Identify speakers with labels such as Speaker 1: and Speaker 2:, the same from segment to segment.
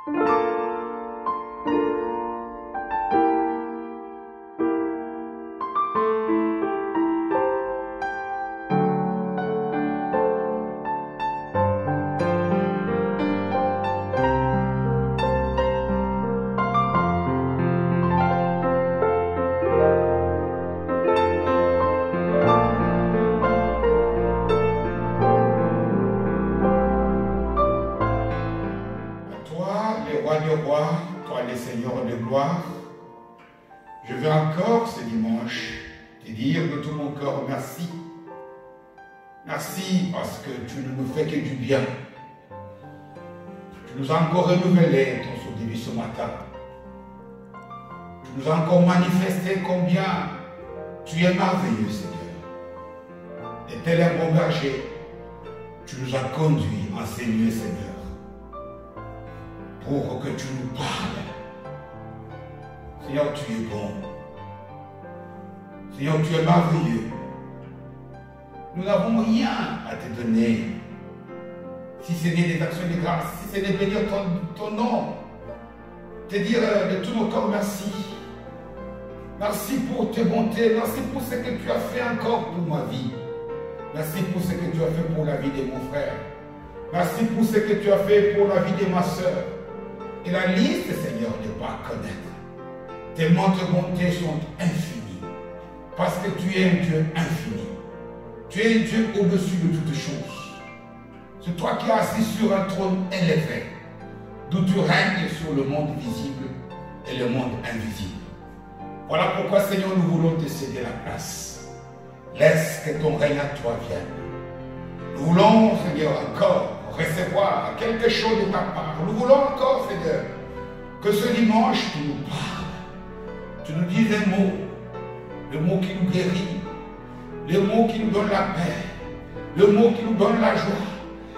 Speaker 1: Toi le Seigneur de gloire, je veux encore ce dimanche te dire de tout mon cœur merci. Merci parce que tu ne nous fais que du bien. Tu nous as encore renouvelé ton souvenir ce matin. Tu nous as encore manifesté combien tu es merveilleux, Seigneur. Et tel un bon berger, tu nous as conduits, enseignés, Seigneur, pour que tu nous parles. Seigneur, tu es bon. Seigneur, tu es merveilleux. Nous n'avons rien à te donner, si ce n'est des actions de grâce, si ce n'est bénir ton nom, te dire de tout mon cœur merci. Merci pour tes bontés, merci pour ce que tu as fait encore pour ma vie. Merci pour ce que tu as fait pour la vie de mon frère. Merci pour ce que tu as fait pour la vie de ma soeur. Et la liste, Seigneur, ne pas connaître. Tellement tes bontés sont infinies. Parce que tu es un Dieu infini. Tu es un Dieu au-dessus de toutes choses. C'est toi qui es assis sur un trône élevé, d'où tu règnes sur le monde visible et le monde invisible. Voilà pourquoi, Seigneur, nous voulons te céder la place. Laisse que ton règne à toi vienne. Nous voulons, Seigneur, encore recevoir quelque chose de ta part. Nous voulons encore, Seigneur, que ce dimanche, tu nous parles. Tu nous dises un mot, le mot qui nous guérit, le mot qui nous donne la paix, le mot qui nous donne la joie,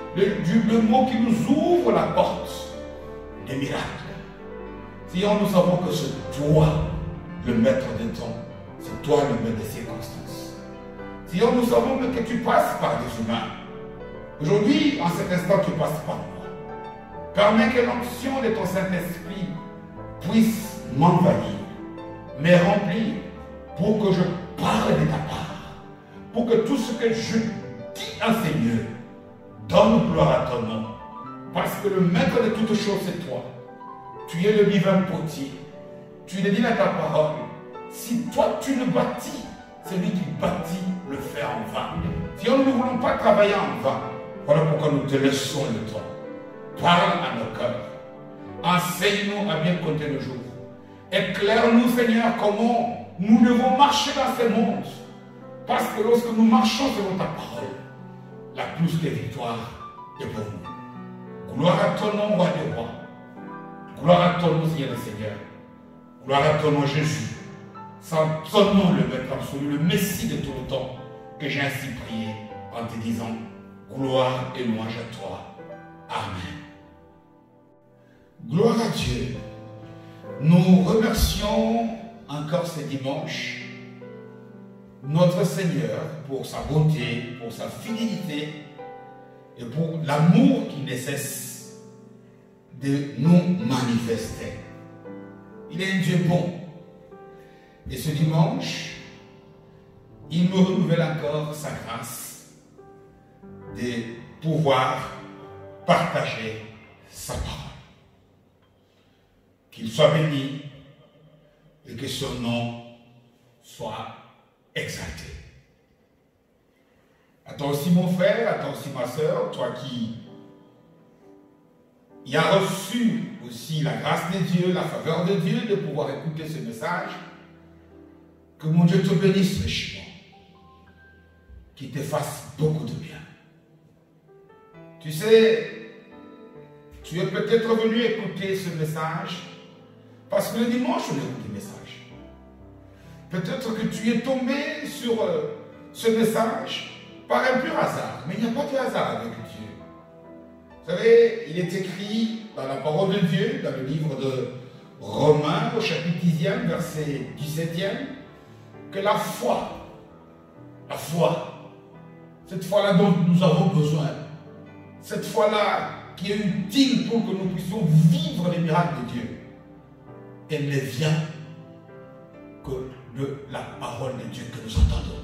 Speaker 1: le mot qui nous ouvre la porte des miracles. Seigneur, nous savons que c'est toi le maître des temps, c'est toi le maître des circonstances. Seigneur, nous savons que tu passes par des humains. Aujourd'hui, en cet instant, tu passes par moi. Permets que l'onction de ton Saint-Esprit puisse m'envahir, me remplir, pour que je parle de ta part, pour que tout ce que je dis à Seigneur donne gloire à ton nom. Parce que le maître de toutes choses, c'est toi. Tu es le divin potier. Tu le dis dans ta parole. Si toi, tu le bâtis, celui qui bâtit le fait en vain. Si nous ne voulons pas travailler en vain, voilà pourquoi nous te laissons le temps. Parle à nos cœurs. Enseigne-nous à bien compter le jour. Éclaire-nous, Seigneur, comment nous devons marcher dans ce monde. Parce que lorsque nous marchons selon ta parole, la plus que victoire est pour nous. Gloire à ton nom, roi des rois. Gloire à ton nom, Seigneur le Seigneur. Gloire à ton nom, Jésus. Sans ton nom, le maître absolu, le Messie de tout le temps, que j'ai ainsi prié en te disant gloire et louange à toi. Amen. Gloire à Dieu. Nous remercions encore ce dimanche notre Seigneur pour sa bonté, pour sa fidélité et pour l'amour qui ne cesse de nous manifester. Il est un Dieu bon. Et ce dimanche, il nous renouvelle encore sa grâce de pouvoir partager sa parole. Qu'il soit béni et que son nom soit exalté. À toi aussi mon frère, à toi aussi ma soeur, toi qui y as reçu aussi la grâce de Dieu, la faveur de Dieu de pouvoir écouter ce message, que mon Dieu te bénisse richement, qu'il te fasse beaucoup de bien. Tu sais, tu es peut-être venu écouter ce message parce que le dimanche on écoute des messages. Peut-être que tu es tombé sur ce message par un pur hasard, mais il n'y a pas de hasard avec Dieu. Vous savez, il est écrit dans la parole de Dieu, dans le livre de Romains, au chapitre 10e, verset 17e, que la foi, cette foi-là dont nous avons besoin, cette foi-là qui est utile pour que nous puissions vivre les miracles de Dieu, elle ne vient que de la parole de Dieu que nous entendons.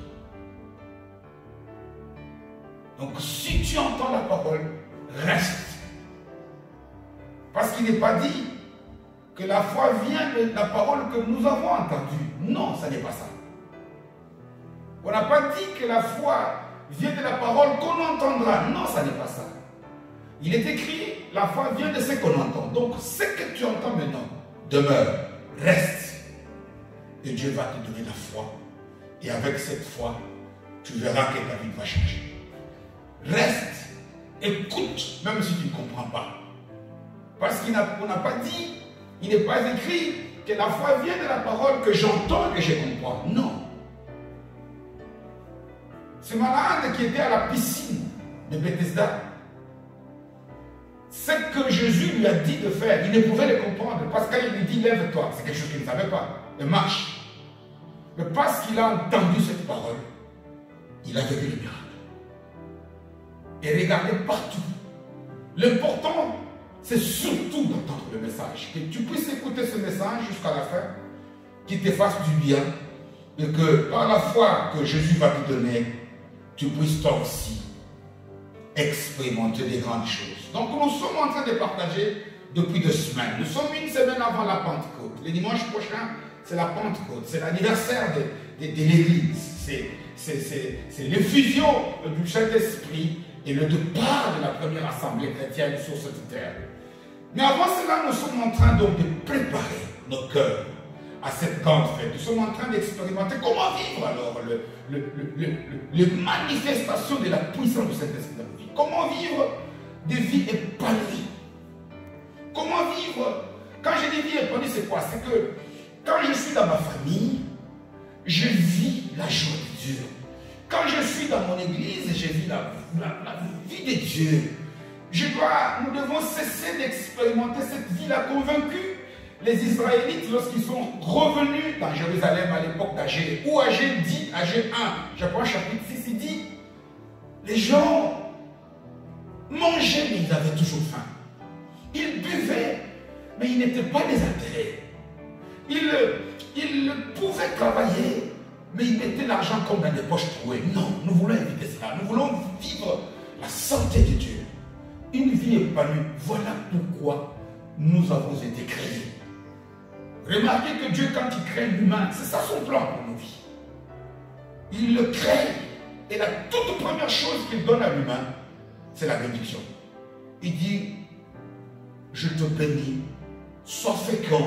Speaker 1: Donc si tu entends la parole, reste. Parce qu'il n'est pas dit que la foi vient de la parole que nous avons entendue. Non, ça n'est pas ça. On n'a pas dit que la foi vient de la parole qu'on entendra. Non, ça n'est pas ça. Il est écrit, la foi vient de ce qu'on entend. Donc, ce que tu entends maintenant, demeure, reste. Et Dieu va te donner la foi. Et avec cette foi, tu verras que ta vie va changer. Reste, écoute, même si tu ne comprends pas. Parce qu'on n'a pas dit, il n'est pas écrit que la foi vient de la parole que j'entends et que je comprends. Non. Ce malade qui était à la piscine de Bethesda, ce que Jésus lui a dit de faire, il ne pouvait le comprendre. Parce qu'il lui dit, lève-toi, c'est quelque chose qu'il ne savait pas, et marche. Mais parce qu'il a entendu cette parole, il a vécu le miracle. Et regardez partout. L'important, c'est surtout d'entendre le message. Que tu puisses écouter ce message jusqu'à la fin, qui te fasse du bien, et que par la foi que Jésus va te donner, tu puisses toi aussi expérimenter des grandes choses. Donc nous sommes en train de partager depuis 2 semaines. Nous sommes une semaine avant la Pentecôte. Le dimanche prochain, c'est la Pentecôte. C'est l'anniversaire de l'Église. C'est l'effusion du Saint-Esprit et le départ de la première assemblée chrétienne sur cette terre. Mais avant cela, nous sommes en train donc de préparer nos cœurs à cette grande fête. Nous sommes en train d'expérimenter comment vivre alors les manifestations de la puissance du Saint-Esprit dans nos vies. Comment vivre des vies épanouies. Comment vivre. Quand je dis vie épanouie, c'est quoi? C'est que quand je suis dans ma famille, je vis la joie de Dieu. Quand je suis dans mon église, je vis la vie de Dieu. Nous devons cesser d'expérimenter cette vie-là convaincue. Les Israélites, lorsqu'ils sont revenus dans Jérusalem à l'époque d'Agé, ou Agé 1, je prends chapitre 6, il dit, les gens mangeaient, mais ils avaient toujours faim. Ils buvaient, mais ils n'étaient pas désaltérés. Ils pouvaient travailler, mais ils mettaient l'argent comme dans des poches trouées. Non, nous voulons éviter cela. Nous voulons vivre la santé de Dieu. Une vie épanouie. Voilà pourquoi nous avons été créés. Remarquez que Dieu, quand il crée l'humain, c'est ça son plan pour nos vies. Il le crée. Et la toute première chose qu'il donne à l'humain, c'est la bénédiction. Il dit, je te bénis, sois fécond,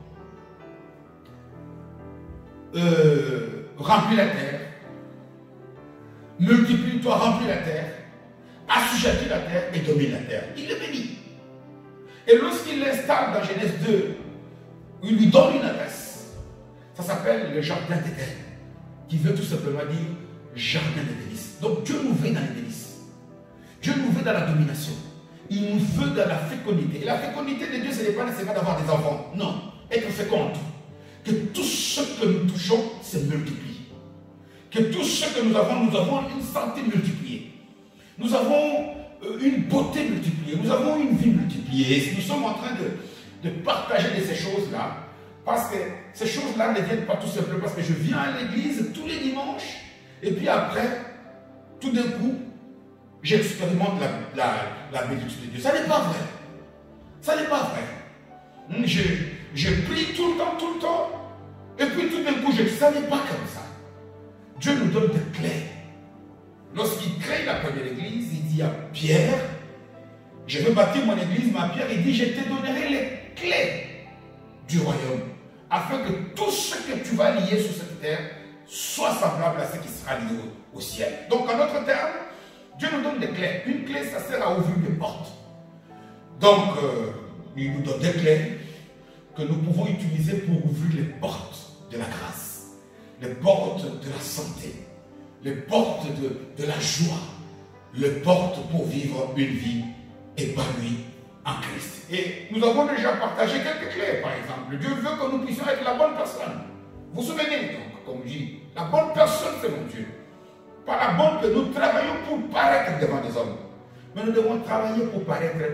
Speaker 1: remplis la terre, multiplie-toi, remplis la terre, assujettis la terre et domine la terre. Il le bénit. Et lorsqu'il l'installe dans Genèse 2, il lui donne une adresse. Ça s'appelle le jardin d'Éden, qui veut tout simplement dire jardin de délices. Donc Dieu nous veut dans les délices. Dieu nous veut dans la domination. Il nous veut dans la fécondité. Et la fécondité de Dieu, ce n'est pas nécessairement d'avoir des enfants. Non, être féconde. Que tout ce que nous touchons se multiplie. Que tout ce que nous avons une santé multipliée. Nous avons une beauté multipliée. Nous avons une vie multipliée. Et nous sommes en train de partager de ces choses-là. Parce que ces choses-là ne viennent pas tout simplement parce que je viens à l'église tous les dimanches. Et puis après, tout d'un coup, j'expérimente la bénédiction de Dieu. Ça n'est pas vrai. Ça n'est pas vrai. Je prie tout le temps. Et puis tout d'un coup, ça n'est pas comme ça. Dieu nous donne des clés. Lorsqu'il crée la première église, il dit à Pierre, je veux bâtir mon église, mais à Pierre, il dit, je te donnerai les clés du royaume, afin que tout ce que tu vas lier sur cette terre soit semblable à ce qui sera lié au ciel. Donc, en d'autres termes, Dieu nous donne des clés. Une clé, ça sert à ouvrir des portes. Donc, il nous donne des clés que nous pouvons utiliser pour ouvrir les portes de la grâce, les portes de la santé, les portes de la joie, les portes pour vivre une vie épanouie en Christ. Et nous avons déjà partagé quelques clés, par exemple. Dieu veut que nous puissions être la bonne personne. Vous vous souvenez donc, comme je dis, la bonne personne, c'est mon Dieu. Pas la bonne que nous travaillons pour paraître devant les hommes. Mais nous devons travailler pour paraître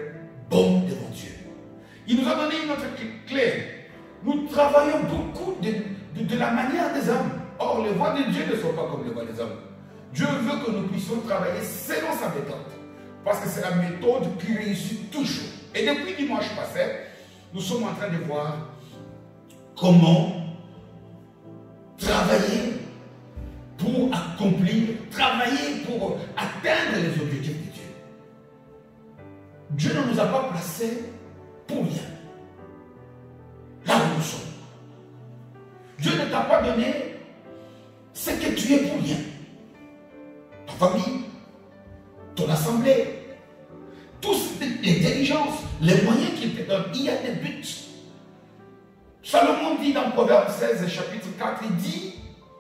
Speaker 1: bon devant Dieu. Il nous a donné une autre clé. Nous travaillons beaucoup de la manière des hommes. Or, les voies de Dieu ne sont pas comme les voies des hommes. Dieu veut que nous puissions travailler selon sa méthode. Parce que c'est la méthode qui réussit toujours. Et depuis dimanche passé, nous sommes en train de voir comment travailler pour accomplir, travailler pour atteindre les objectifs de Dieu. Dieu ne nous a pas placés pour rien. Là où nous sommes. Dieu ne t'a pas donné ce que tu es pour rien. Ta famille, ton assemblée, toutes les diligences, les moyens qu'il te donne, il y a des buts. Salomon dit dans Proverbe 16, chapitre 4, il dit,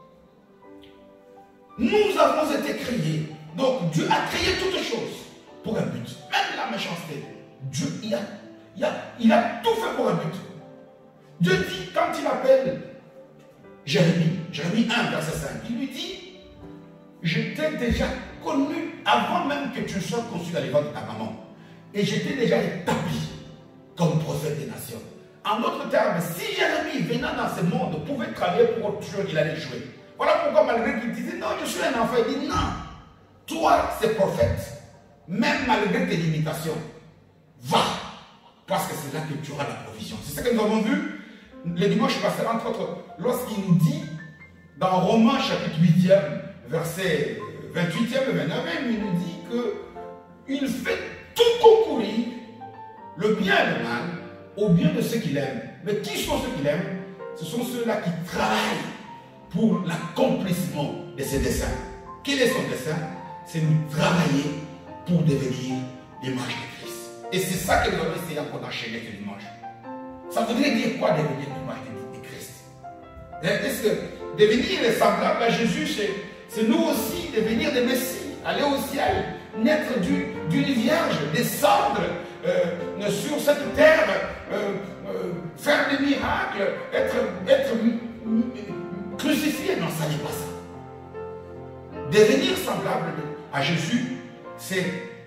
Speaker 1: nous avons été créés. Donc Dieu a créé toutes choses pour un but. Même la méchanceté. Dieu, il a tout fait pour un but. Dieu dit, quand il appelle Jérémie 1, verset 5, il lui dit, je t'ai déjà connu avant même que tu sois conçu dans les ventres de ta maman. Et je t'ai déjà établi comme prophète des nations. En d'autres termes, si Jérémie venant dans ce monde pouvait travailler pour autre chose, il allait jouer. Voilà pourquoi malgré qu'il disait, non, je suis un enfant, il dit, non, toi, c'est prophète. Même malgré tes limitations, va. Parce que c'est là que tu auras la provision. C'est ce que nous avons vu le dimanche passé, entre autres, lorsqu'il nous dit, dans Romains chapitre 8e, verset 28e et 29e, il nous dit qu'il fait tout concourir, le bien et le mal, au bien de ceux qu'il aime. Mais qui sont ceux qu'il aime? Ce sont ceux-là qui travaillent pour l'accomplissement de ses desseins. Quel est son dessein? C'est nous travailler pour devenir l'image de Christ. Et c'est ça que nous allons essayer encore d'enchaîner ce dimanche. Ça voudrait dire quoi devenir l'image de Christ? Est-ce que devenir semblable à Jésus, c'est nous aussi devenir des Messies, aller au ciel, naître d'une vierge, descendre sur cette terre, faire des miracles, être crucifié? Non, ça n'est pas ça. Devenir semblable à Jésus, c'est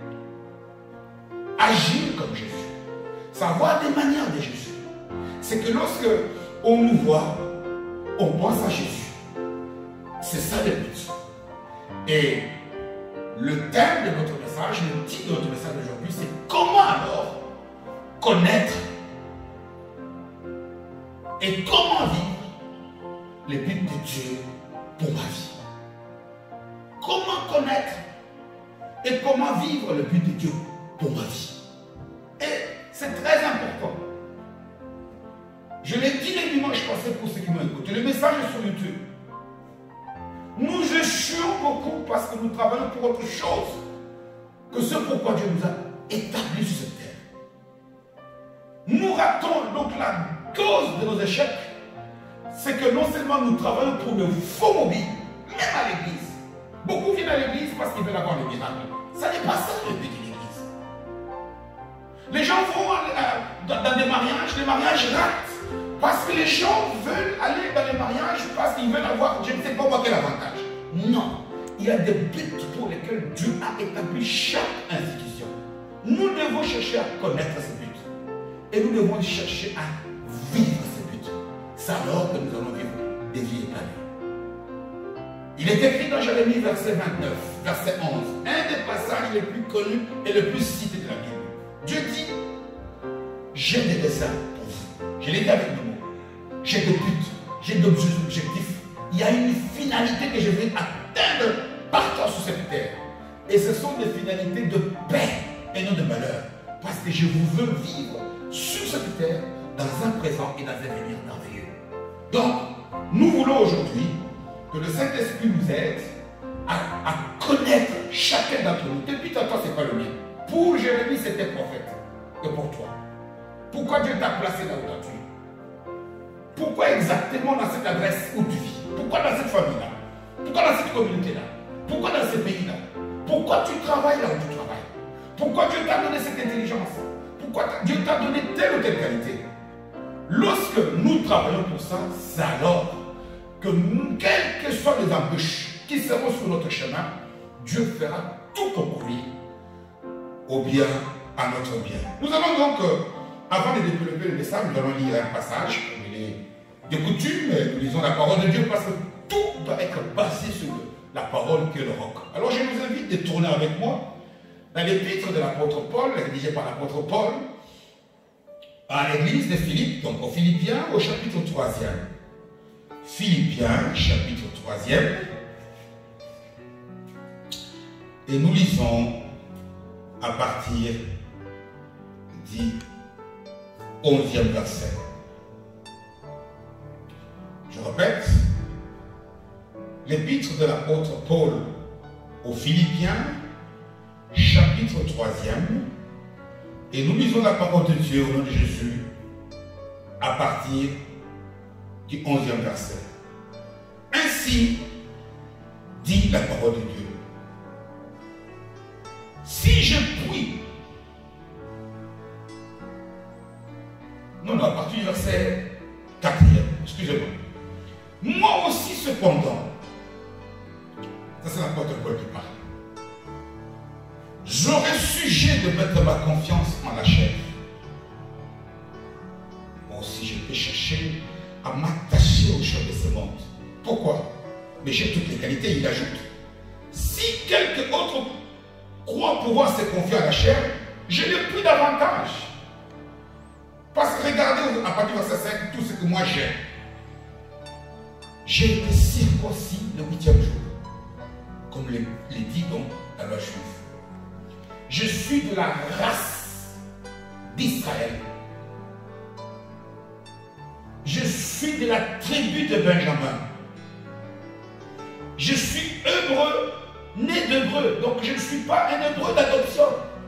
Speaker 1: agir comme Jésus, savoir des manières de Jésus. C'est que lorsque on nous voit, on pense à Jésus. C'est ça le but. Et le thème de notre message, le titre de notre message d'aujourd'hui, c'est comment alors connaître et comment vivre les buts de Dieu pour ma vie. Comment connaître et comment vivre le but de Dieu pour ma vie. Et c'est très important. Je l'ai dit le dimanche passé pour ceux qui m'ont écouté. Le message est sur YouTube. Nous échouons beaucoup parce que nous travaillons pour autre chose que ce pourquoi Dieu nous a établis sur cette terre. Nous ratons donc la cause de nos échecs. C'est que non seulement nous travaillons pour de faux mobiles, même à l'église. Beaucoup viennent à l'église parce qu'ils veulent avoir le miracle. Ça n'est pas ça le but de l'église. Les gens vont dans des mariages, les mariages ratent. Parce que les gens veulent aller dans les mariages parce qu'ils veulent avoir, je ne sais pas moi, quel avantage. Non, il y a des buts pour lesquels Dieu a établi chaque institution. Nous devons chercher à connaître ces buts. Et nous devons chercher à vivre ces buts. C'est alors que nous allons vivre des vies épanouies. Il est écrit dans Jérémie verset 29, verset 11, un des passages les plus connus et les plus cités de la Bible. Dieu dit, j'ai des desseins pour vous. Je l'ai dit avec nous. J'ai des buts, j'ai des objectifs. Il y a une finalité que je vais atteindre partout sur cette terre. Et ce sont des finalités de paix et non de malheur. Parce que je vous veux vivre sur cette terre dans un présent et dans un avenir merveilleux. Donc, nous voulons aujourd'hui que le Saint-Esprit nous aide à connaître chacun d'entre nous. Depuis tantôt, ce n'est pas le mien. Pour Jérémie, c'était prophète. Et pour toi. Pourquoi Dieu t'a placé là où tu es? Pourquoi exactement dans cette adresse où tu vis? Pourquoi dans cette famille-là? Pourquoi dans cette communauté-là? Pourquoi dans ce pays-là? Pourquoi tu travailles là où tu travailles? Pourquoi Dieu t'a donné cette intelligence? Pourquoi Dieu t'a donné telle ou telle qualité? Lorsque nous travaillons pour ça, c'est alors que quelles que soient les embûches qui seront sur notre chemin, Dieu fera tout concourir au bien, à notre bien. Nous allons donc, avant de développer le message, nous allons lire un passage, comme il est de coutume, nous lisons la parole de Dieu parce que tout doit être basé sur la parole qui est le roc. Alors je vous invite de tourner avec moi dans l'épître de l'apôtre Paul, rédigé par l'apôtre Paul, à l'église de Philippe, donc aux Philippiens, au chapitre 3e. Philippiens, chapitre 3e. Et nous lisons à partir du 11e verset. Je répète, l'épître de l'apôtre Paul aux Philippiens, chapitre 3e, et nous lisons la parole de Dieu au nom de Jésus à partir du 11e verset. Ainsi dit la parole de Dieu. Si je puis, non, à partir du verset 4e, excusez-moi. Moi aussi cependant, ça c'est l'apôtre Paul qui parle, j'aurais sujet de mettre ma confiance en la chair. Moi aussi je peux chercher à m'attacher aux choses de ce monde. Pourquoi? Mais j'ai toutes les qualités, il ajoute. Si quelqu'un autre croit pouvoir se confier à la chair, je n'ai plus d'avantage. Parce que regardez à partir du verset 5 tout ce que moi j'ai. J'ai été circoncis le 8e jour, comme les dit donc la loi juive. Je suis de la race d'Israël. Je suis de la tribu de Benjamin. Je suis hébreu, né d'hébreu. Donc je ne suis pas un hébreu d'adoption.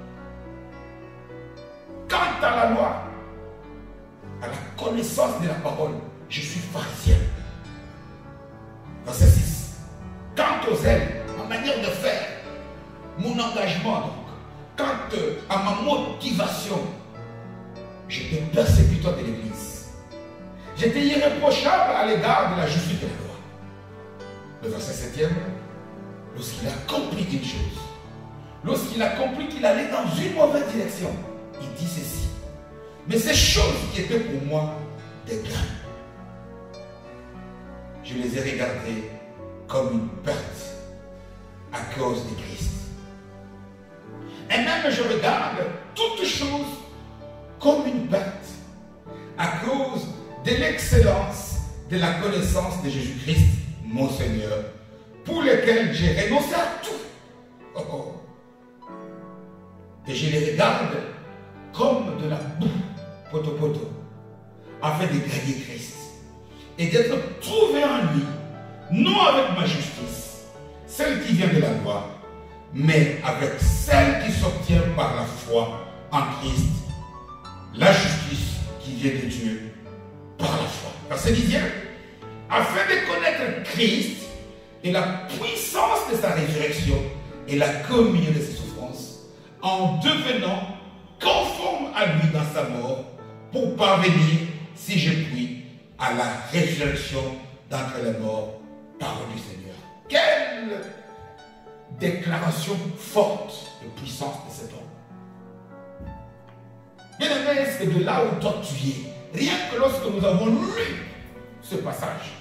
Speaker 1: Quant à la loi, à la connaissance de la parole, je suis pharisien. Verset 6. Quant aux ailes, ma manière de faire, mon engagement, donc, quant à ma motivation, j'étais persécuteur de l'Église. J'étais irréprochable à l'égard de la justice de la loi. Le verset 7e, lorsqu'il a compris une chose, lorsqu'il a compris qu'il allait dans une mauvaise direction, il dit ceci. Mais ces choses qui étaient pour moi des gains, je les ai regardées comme une perte à cause de Christ. Et même je regarde toutes choses comme une perte à cause de l'excellence de la connaissance de Jésus-Christ, mon Seigneur, pour lequel j'ai renoncé à tout. Oh, oh. Et je les regarde comme de la boue, poto, afin de gagner Christ et d'être trouvé en lui, non avec ma justice, celle qui vient de la loi, mais avec celle qui s'obtient par la foi en Christ, la justice qui vient de Dieu par la foi. Verset 10e, afin de connaître Christ et la puissance de sa résurrection et la communion de ses souffrances, en devenant conforme à lui dans sa mort, pour parvenir, si je puis, à la résurrection d'entre les morts, parole du Seigneur. Quelle déclaration forte de puissance de cet homme. Bien-aimé, c'est de là où toi tu es. Rien que lorsque nous avons lu ce passage,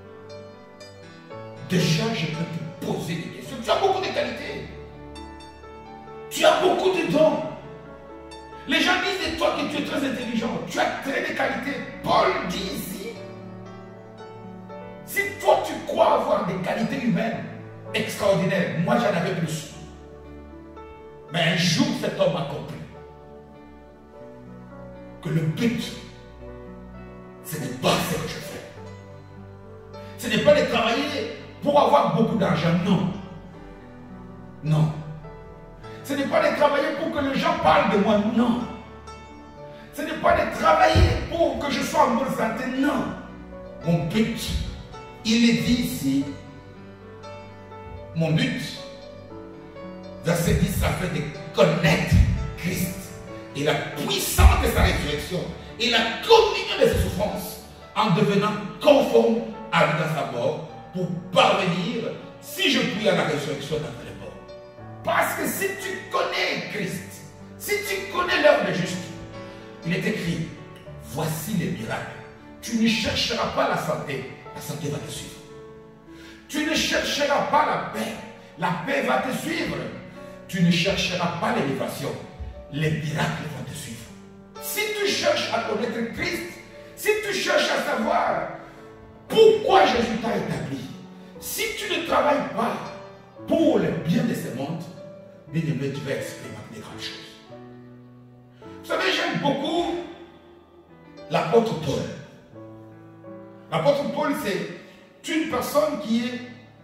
Speaker 1: déjà je peux te poser des questions. Tu as beaucoup de qualités. Tu as beaucoup de dons. Les gens disent de toi que tu es très intelligent. Tu as très de qualités. Paul dit ici, si toi tu crois avoir des qualités humaines extraordinaires, moi j'en avais plus. Mais un jour cet homme a compris que le but, ce n'est pas ce que je fais. Ce n'est pas de travailler pour avoir beaucoup d'argent, non. Non. Ce n'est pas de travailler pour que les gens parlent de moi, non. Ce n'est pas de travailler pour que je sois en bonne santé, non. Mon but, il est dit ici, mon but, verset 10, ça fait de connaître Christ et la puissance de sa résurrection et la communion de ses souffrances en devenant conforme à lui dans sa mort pour parvenir, si je puis, à la résurrection d'entre les morts. Parce que si tu connais Christ, Si tu connais l'œuvre des justes, il est écrit, voici les miracles. Tu ne chercheras pas la santé va te suivre. Tu ne chercheras pas la paix va te suivre. Tu ne chercheras pas l'élévation, les miracles vont te suivre. Si tu cherches à connaître Christ, si tu cherches à savoir pourquoi Jésus t'a établi, si tu ne travailles pas pour le bien de ce monde, bien-aimé, tu vas expérimenter des grandes choses. Vous savez, j'aime beaucoup l'apôtre Paul. L'apôtre Paul, c'est une personne qui est...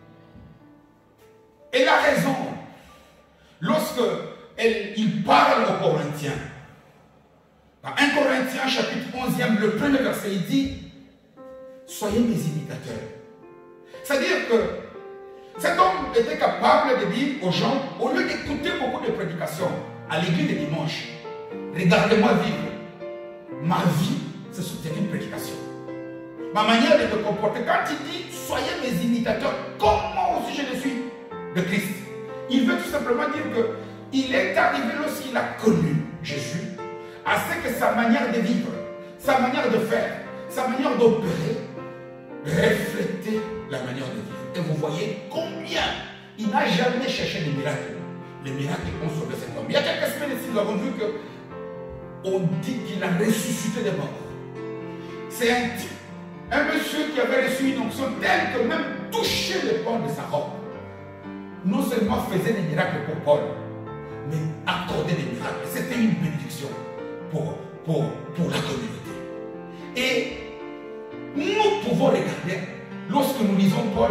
Speaker 1: Elle a raison lorsque il parle aux Corinthiens. Dans 1 Corinthiens, chapitre 11e, le premier verset, il dit, soyez mes imitateurs. C'est-à-dire que cet homme était capable de dire aux gens, au lieu d'écouter beaucoup de prédications à l'église de dimanche, regardez-moi vivre. Ma vie, c'est une prédication. Ma manière de me comporter, quand il dit, soyez mes imitateurs, comme moi aussi je le suis de Christ. Il veut tout simplement dire qu'il est arrivé lorsqu'il a connu Jésus, à ce que sa manière de vivre, sa manière de faire, sa manière d'opérer, reflétait la manière de vivre. Et vous voyez combien il n'a jamais cherché des miracles. Les miracles ont sauvé cet homme. Il y a quelques semaines ici, nous avons vu qu'on dit qu'il a ressuscité des morts. C'est un monsieur qui avait reçu une onction telle que même toucher le pont de sa robe, non seulement faisait des miracles pour Paul, mais accordait des miracles. C'était une bénédiction pour la communauté. Et nous pouvons regarder, lorsque nous lisons Paul,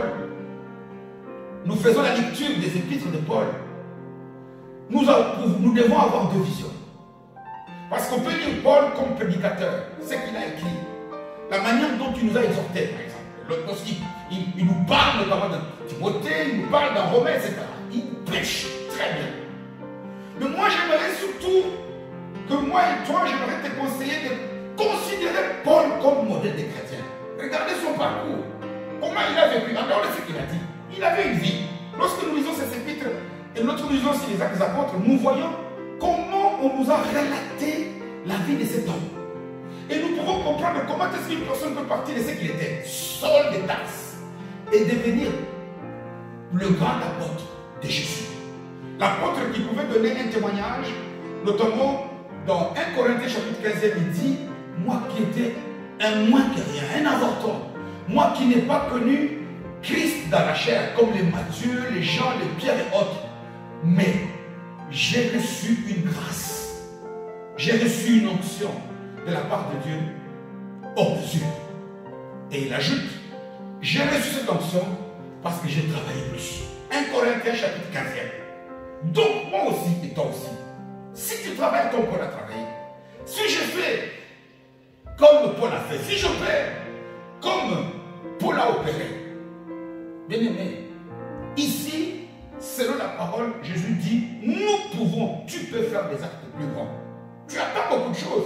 Speaker 1: nous faisons la lecture des épîtres de Paul, nous devons avoir deux visions. Parce qu'on peut lire Paul comme prédicateur, ce qu'il a écrit, la manière dont il nous a exhortés, par exemple. Lorsqu'il nous parle notamment de Timothée, il nous parle dans Romains, etc. Il prêche très bien. Mais moi, j'aimerais surtout que moi et toi, j'aimerais te conseiller de considérer Paul comme modèle des chrétiens. Regardez son parcours. Comment il a vécu, en dehors de ce qu'il a dit. Il avait une vie. Lorsque nous lisons ces épîtres, et notre lisons aussi les actes des apôtres, nous voyons comment on nous a relaté la vie de cet homme. Et nous pouvons comprendre comment est-ce qu'une personne peut partir de ce qu'il était, Saul de Tarse, et devenir le grand apôtre de Jésus. L'apôtre qui pouvait donner un témoignage, notamment dans 1 Corinthiens chapitre 15, il dit, moi qui étais un moins que rien, un avorton, moi qui n'ai pas connu Christ dans la chair, comme les Matthieu, les Jean, les Pierre et autres, mais j'ai reçu une grâce, j'ai reçu une onction de la part de Dieu hors mesure. Et il ajoute, j'ai reçu cette onction parce que j'ai travaillé plus. 1 Corinthiens chapitre 15e. Donc moi aussi et toi aussi, si tu travailles comme Paul a travaillé, si je fais comme Paul a fait, si je fais comme Paul a opéré, bien aimé, ici, selon la parole, Jésus dit, nous pouvons, tu peux faire des actes plus grands. Tu attends beaucoup de choses.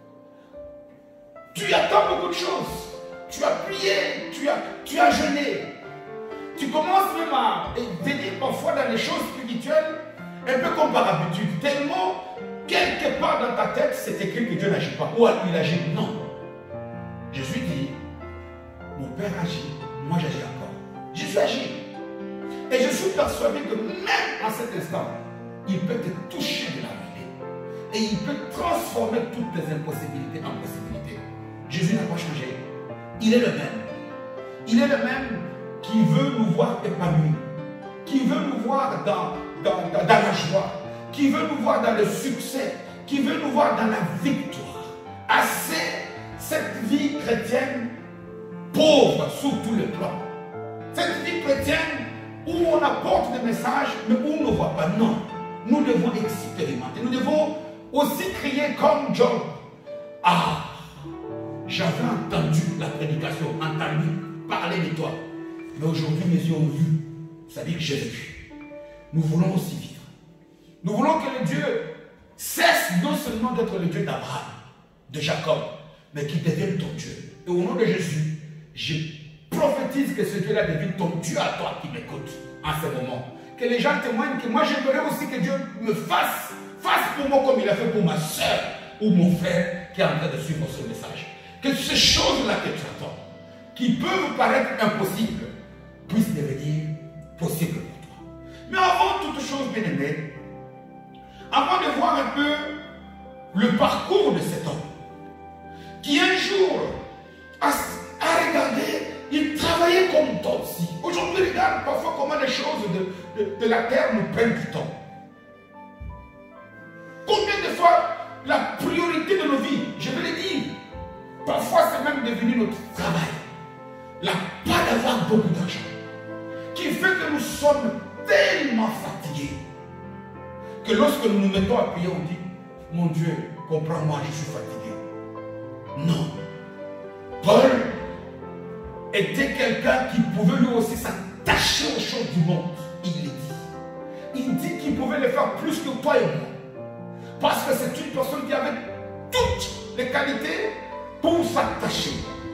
Speaker 1: Tu attends beaucoup de choses. Tu as prié, tu as jeûné. Tu commences même à venir parfois dans les choses spirituelles, un peu comme par habitude. Tellement, quelque part dans ta tête, c'est écrit que Dieu n'agit pas. Ou il agit. Non. Jésus dit, mon Père agit, moi j'agis encore. Jésus agit. Et je suis persuadé que même à cet instant, il peut te toucher de la mêlée. Et il peut transformer toutes tes impossibilités en possibilités. Jésus n'a pas changé. Il est le même. Il est le même qui veut nous voir épanouis. Qui veut nous voir dans la joie. Qui veut nous voir dans le succès. Qui veut nous voir dans la victoire. Assez cette vie chrétienne pauvre sur tous les plans. Cette vie chrétienne où on apporte des messages, mais où on ne voit pas. Non. Nous devons expérimenter. Nous devons aussi crier comme Job. Ah, j'avais entendu la prédication, entendu parler de toi. Mais aujourd'hui, mes yeux ont vu. C'est-à-dire que j'ai vécu. Nous voulons aussi vivre. Nous voulons que le Dieu cesse non seulement d'être le Dieu d'Abraham, de Jacob, mais qu'il devienne ton Dieu. Et au nom de Jésus, je prophétise que ce Dieu-là devienne ton Dieu à toi qui m'écoute en ce moment. Que les gens témoignent que moi j'aimerais aussi que Dieu me fasse fasse pour moi comme il a fait pour ma soeur ou mon frère qui est en train de suivre ce message. Que ces choses-là que tu attends, qui peuvent paraître impossibles, puissent devenir possibles pour toi. Mais avant toute chose, bien-aimé, avant de voir un peu le parcours de cet homme, qui un jour a regardé, il travaillait comme toi aussi. Aujourd'hui, regarde parfois comment les choses de la terre nous prennent du temps. Combien de fois la priorité de nos vies, je vais le dire, parfois c'est même devenu notre travail. La pas d'avoir beaucoup d'argent, qui fait que nous sommes tellement fatigués, que lorsque nous nous mettons à prier, on dit, mon Dieu, comprends-moi, je suis fatigué. Non. Paul était quelqu'un qui pouvait lui aussi s'attacher aux choses du monde. Il le dit. Il dit qu'il pouvait le faire plus que toi et moi. Parce que c'est une personne qui avait toutes les qualités pour s'attacher.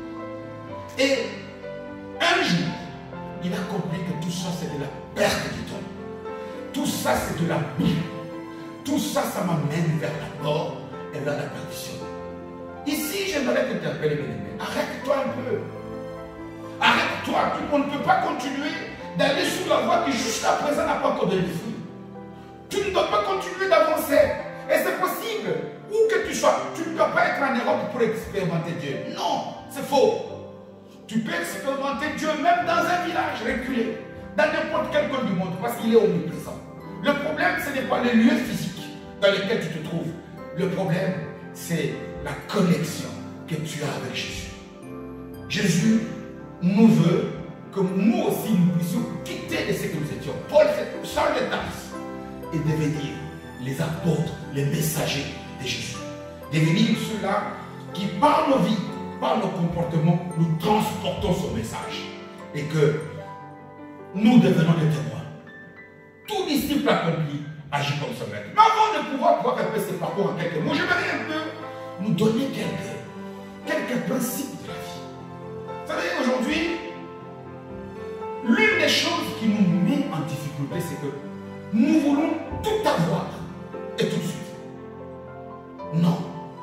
Speaker 1: Et un jour, il a compris que tout ça c'est de la perte du temps. Tout ça c'est de la boue. Tout ça, ça m'amène vers la mort et vers la perdition. Ici, j'aimerais te t'interpeller, bien aimé. Arrête-toi un peu. Arrête-toi. On ne peut pas continuer d'aller sur la voie qui jusqu'à présent n'a pas encore donné de fruits. Tu ne dois pas continuer d'avancer. Et c'est possible. Où que tu sois, tu ne dois pas être en Europe pour expérimenter Dieu. Non, c'est faux. Tu peux expérimenter Dieu même dans un village reculé, dans n'importe quel coin du monde, parce qu'il est omniprésent. Le problème, ce n'est pas les lieux physiques dans lesquels tu te trouves. Le problème, c'est la connexion que tu as avec Jésus. Jésus nous veut que nous aussi nous puissions quitter de ce que nous étions. Paul, Saul de Tarse, et devenir les apôtres, les messagers de Jésus. Devenir ceux-là qui, par nos vies, par nos comportements, nous transportons son message. Et que nous devenons des témoins. Tout disciple accompli agit comme son maître. Mais avant de pouvoir voir un peu ce parcours en quelques mots, j'aimerais un peu nous donner quelques principes de la vie. Vous savez, aujourd'hui, l'une des choses qui nous met en difficulté, c'est que nous voulons tout avoir et tout de suite. Non.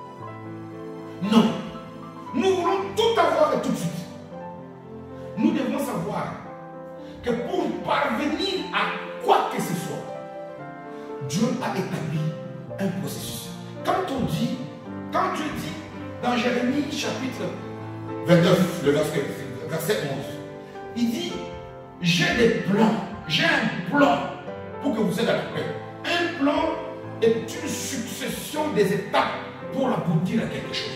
Speaker 1: Non. Nous voulons tout avoir et tout de suite. Nous devons savoir que pour parvenir à quoi que ce soit, Dieu a établi un processus. Quand Dieu dit dans Jérémie chapitre 29, le verset 11, il dit, j'ai des plans, j'ai un plan pour que vous ayez la paix. Un plan est une succession des étapes pour aboutir à quelque chose.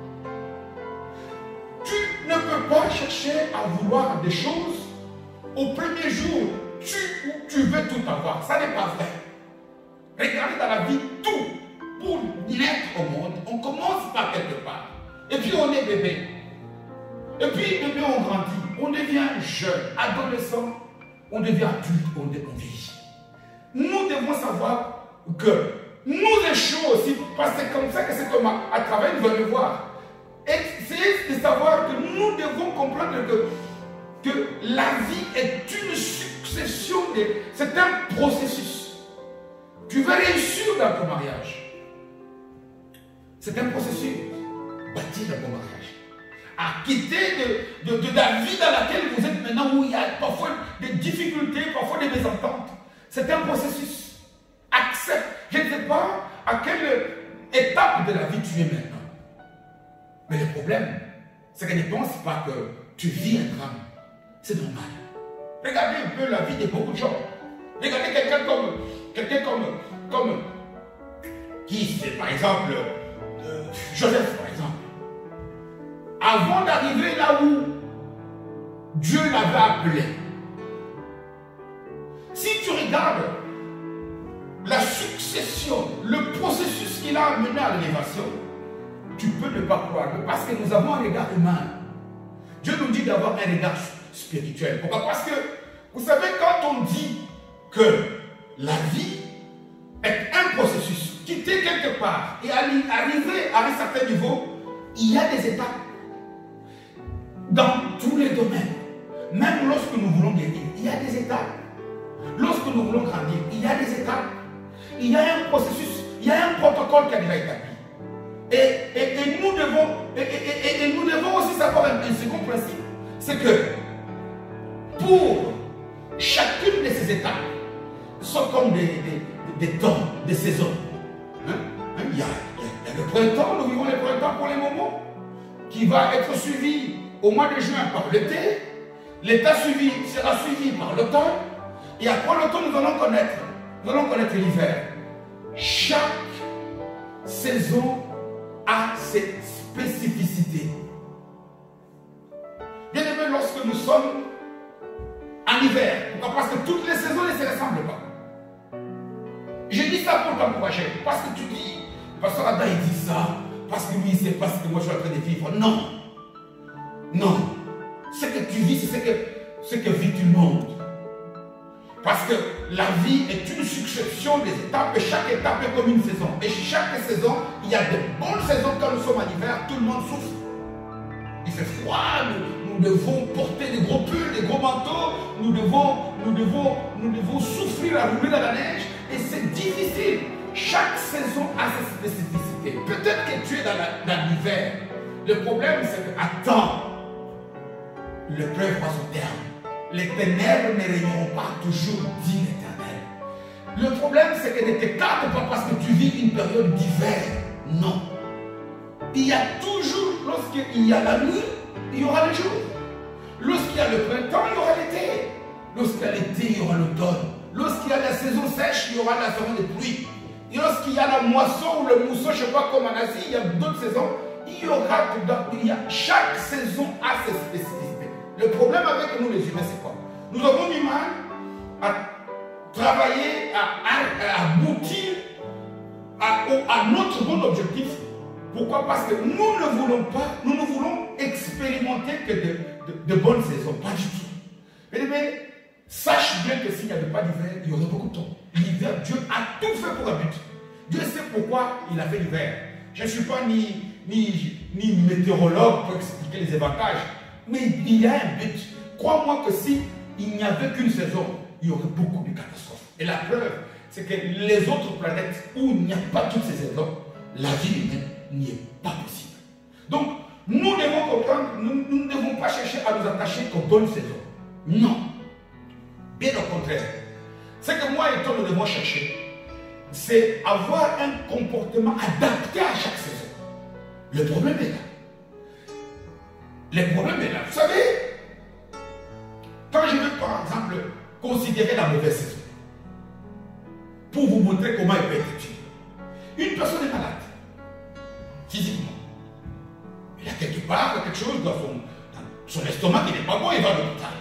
Speaker 1: Tu ne peux pas chercher à vouloir des choses au premier jour, tu veux tout avoir. Ça n'est pas vrai. Regardez dans la vie, tout, pour naître au monde, on commence par quelque part. Et puis on est bébé. Et puis bébé, on grandit. On devient jeune, adolescent, on devient adulte, on vieillit. Nous devons savoir que nous échouons aussi, parce que c'est comme ça que cet homme à travers, il va le voir. Et c'est de savoir que nous devons comprendre que la vie est une succession c'est un processus. Tu veux réussir dans ton mariage. C'est un processus. Bâtir un bon mariage. À quitter de la vie dans laquelle vous êtes maintenant, où il y a parfois des difficultés, parfois des mésententes. C'est un processus. Accepte. Je ne sais pas à quelle étape de la vie tu es maintenant. Mais le problème, c'est que ne pense pas que tu vis un drame. C'est normal. Regardez un peu la vie de beaucoup de gens. Regardez quelqu'un comme qui c'est par exemple Joseph par exemple. Avant d'arriver là où Dieu l'avait appelé, si tu regardes la succession, le processus qu'il a amené à l'élévation, tu peux ne pas croire, parce que nous avons un regard humain. Dieu nous dit d'avoir un regard spirituel. Pourquoi? Parce que, vous savez, quand on dit que la vie est un processus, quitter quelque part et arriver à un certain niveau, il y a des étapes. Dans tous les domaines, même lorsque nous voulons guérir, il y a des étapes. Lorsque nous voulons grandir, il y a des étapes. Il y a un processus. Il y a un protocole qui a déjà établi. Et nous devons aussi savoir un second principe. C'est que pour chacune de ces étapes, sont comme des temps, des saisons. Il y a le printemps, nous vivons le printemps pour les moments, qui va être suivi au mois de juin par l'été. L'été sera suivi par l'automne. Et après l'automne, nous allons connaître l'hiver. Chaque saison a ses spécificités. Bien aimé, lorsque nous sommes en hiver, pourquoi? Parce que toutes les saisons ne se ressemblent pas. Je dis ça pour t'encourager, parce que tu dis, Pasteur Adam il dit ça, parce que lui c'est parce que moi je suis en train de vivre. Non. Non. Ce que tu vis, c'est ce que vit tout le monde. Parce que la vie est une succession des étapes et chaque étape est comme une saison. Et chaque saison, il y a de bonnes saisons quand nous sommes en hiver, tout le monde souffre. Il fait froid, nous devons porter des gros pulls, des gros manteaux, nous devons souffrir à rouler dans la neige et c'est difficile. Chaque saison a ses spécificités. Peut-être que tu es dans l'hiver. Le problème c'est que, attends, le preuve va son terme. Les ténèbres ne régneront pas toujours, dit l'Éternel. Le problème, c'est que ne t'écarte pas parce que tu vis une période d'hiver. Non. Il y a toujours, lorsqu'il y a la nuit, il y aura le jour. Lorsqu'il y a le printemps, il y aura l'été. Lorsqu'il y a l'été, il y aura l'automne. Lorsqu'il y a la saison sèche, il y aura la saison de pluie. Et lorsqu'il y a la moisson ou le mousson, je ne sais pas comme en Asie, il y a d'autres saisons, chaque saison a ses spécificités. Le problème avec nous les humains, c'est quoi? Nous avons du mal à travailler, à aboutir à notre bon objectif. Pourquoi? Parce que nous ne voulons expérimenter que de bonnes saisons, pas du tout. Mais sache bien que s'il n'y avait pas d'hiver, il y aurait beaucoup de temps. L'hiver, Dieu a tout fait pour un but. Dieu sait pourquoi il a fait l'hiver. Je ne suis pas ni météorologue pour expliquer les avantages. Mais il y a un but. Crois-moi que si il n'y avait qu'une saison, il y aurait beaucoup de catastrophes. Et la preuve, c'est que les autres planètes où il n'y a pas toutes ces saisons, la vie humaine n'y est pas possible. Donc, nous devons comprendre, nous ne devons pas chercher à nous attacher qu'aux bonnes saisons. Non. Bien au contraire. Ce que moi et toi nous devons chercher, c'est avoir un comportement adapté à chaque saison. Le problème est là. Le problème est là. Vous savez, quand je veux par exemple considérer la mauvaise saison, pour vous montrer comment elle peut être tuée. Une personne est malade, physiquement. Il a quelque part quelque chose dans son estomac qui n'est pas bon, il va à l'hôpital.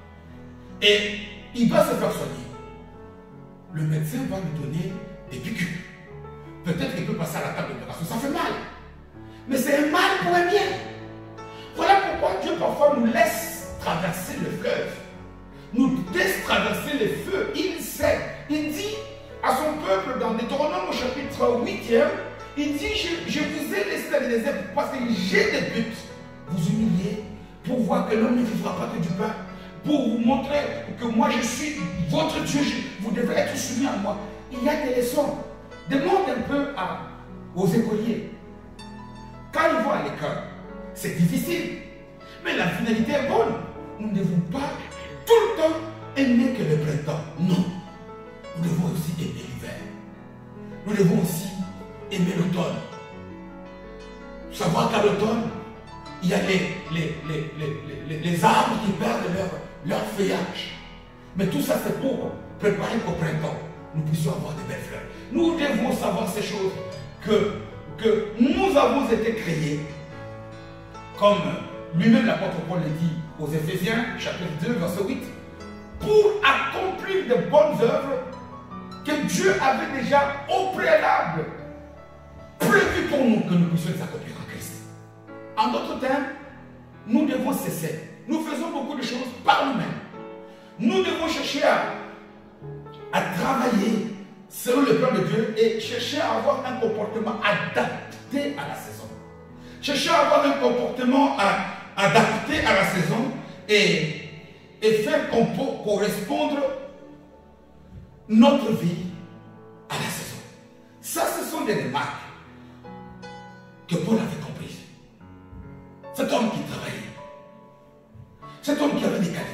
Speaker 1: Et il va se faire soigner. Le médecin va lui donner des piqûres. Peut-être qu'il peut passer à la table d'opération, ça fait mal. Mais c'est un mal pour un bien. Voilà pourquoi Dieu parfois nous laisse traverser le fleuve. Nous laisse traverser les feux. Il sait. Il dit à son peuple dans Deutéronome au chapitre 8e, il dit, je vous ai laissé dans le désert parce que j'ai des buts. Vous humilier pour voir que l'homme ne vivra pas que du pain. Pour vous montrer que moi je suis votre Dieu, vous devez être soumis à moi. Il y a des leçons. Demande un peu aux écoliers. Quand ils vont à l'école, c'est difficile. Mais la finalité est bonne. Nous ne devons pas tout le temps aimer que le printemps. Non. Nous devons aussi aimer l'hiver. Nous devons aussi aimer l'automne. Savoir qu'à l'automne, il y a les arbres qui perdent leur feuillage. Mais tout ça, c'est pour préparer qu'au printemps, nous puissions avoir des belles fleurs. Nous devons savoir ces choses que nous avons été créés, comme lui-même l'apôtre Paul le dit aux Éphésiens, chapitre 2, verset 8, pour accomplir de bonnes œuvres que Dieu avait déjà au préalable prévu pour nous que nous puissions les accomplir en Christ. En d'autres termes, nous devons cesser. Nous faisons beaucoup de choses par nous-mêmes. Nous devons chercher à travailler selon le plan de Dieu et chercher à avoir un comportement adapté à la saison. Chercher à avoir un comportement adapté à la saison et faire correspondre notre vie à la saison. Ça, ce sont Cet homme qui travaillait. Cet homme qui avait des qualités.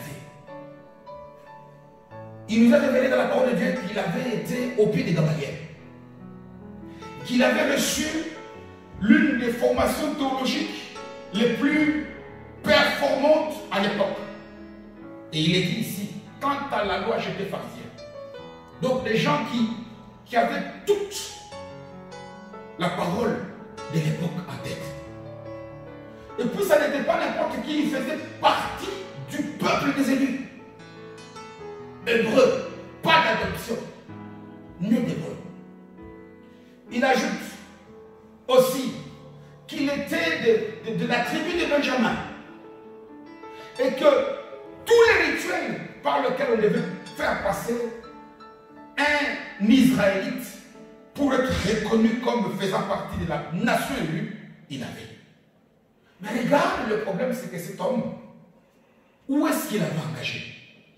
Speaker 1: Il nous a révélé dans la parole de Dieu qu'il avait été au pied des Gamaliel. Qu'il avait reçu l'une des formations théologiques les plus performantes à l'époque. Et il est dit ici, quant à la loi, j'étais pharisien. Donc des gens qui avaient toute la parole de l'époque en tête. Et puis ça n'était pas n'importe qui, il faisait partie du peuple des élus. Hébreu, pas d'adoption, né d'hébreu. Il ajoute aussi qu'il était de la tribu de Benjamin et que tous les rituels par lesquels on devait faire passer un Israélite pour être reconnu comme faisant partie de la nation élue, il avait. Mais regarde, le problème c'est que cet homme, où est-ce qu'il avait engagé?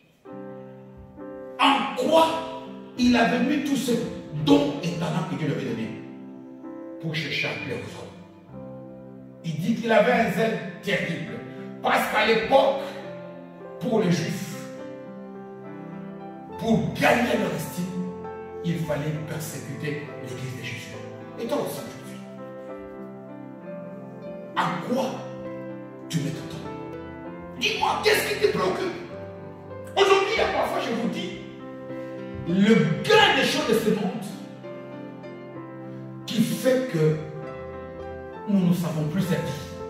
Speaker 1: En quoi il avait mis tous ce dons et talents que Dieu lui avait donné pour chercher à plaire aux hommes? Il dit qu'il avait un zèle terrible. Parce qu'à l'époque, pour les Juifs, pour gagner leur estime, il fallait persécuter l'église de Jésus. Et toi aussi aujourd'hui, à quoi tu mets ton temps? Dis-moi, qu'est-ce qui te préoccupe? Aujourd'hui, parfois, je vous dis, le gain des choses de ce monde qui fait que nous ne savons plus servir.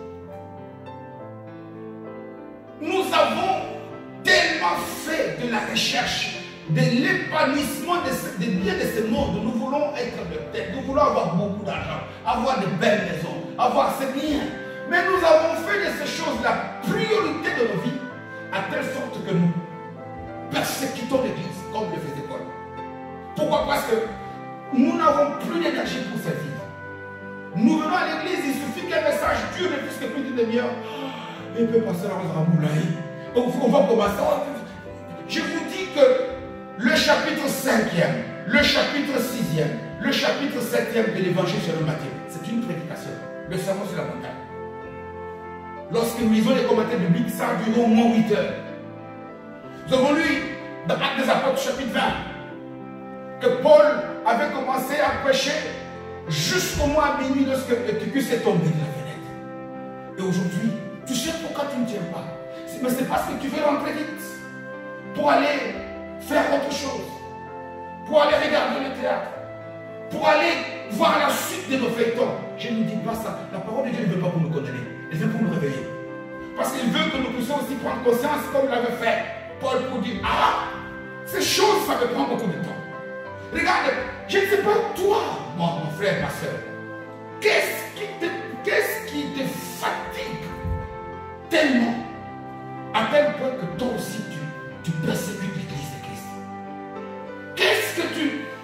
Speaker 1: Nous avons tellement fait de la recherche, de l'épanouissement de bien de ce monde. Nous voulons être de tête, nous voulons avoir beaucoup d'argent, avoir de belles maisons, avoir ces biens. Mais nous avons fait de ces choses la priorité de nos vies, à telle sorte que nous persécutons l'Église, comme le faisait Paul. Pourquoi? Parce que nous n'avons plus d'énergie pour servir. Nous venons à l'église, il suffit qu'un message dure ne plus que plus d'une demi-heure. Il peut passer la rose à Moulaï. On va commencer. Je vous dis que le chapitre 5e, le chapitre 6e, le chapitre 7e de l'évangile selon Matthieu, c'est une prédication. Le sermon sur la montagne. Lorsque nous lisons les commentaires bibliques, ça a duré au moins 8 heures. Nous avons lu dans Actes des Apôtres, chapitre 20, que Paul avait commencé à prêcher jusqu'au mois à minuit lorsque Eutychus est tombé de la fenêtre. Et aujourd'hui, tu sais pourquoi tu ne tiens pas? Mais c'est parce que tu veux rentrer vite pour aller faire autre chose, pour aller regarder le théâtre, pour aller voir la suite de nos feuilletons. Je ne dis pas ça. La parole de Dieu ne veut pas pour nous condamner, elle veut pour nous réveiller. Parce qu'il veut que nous puissions aussi prendre conscience comme l'avait fait Paul pour dire, ah, ces choses, ça me prend beaucoup de temps. Regarde, je ne sais pas toi, mon frère, ma soeur, qu'est-ce qui te fatigue tellement à tel point que toi aussi tu persécutes l'église de Christ? Qu'est-ce que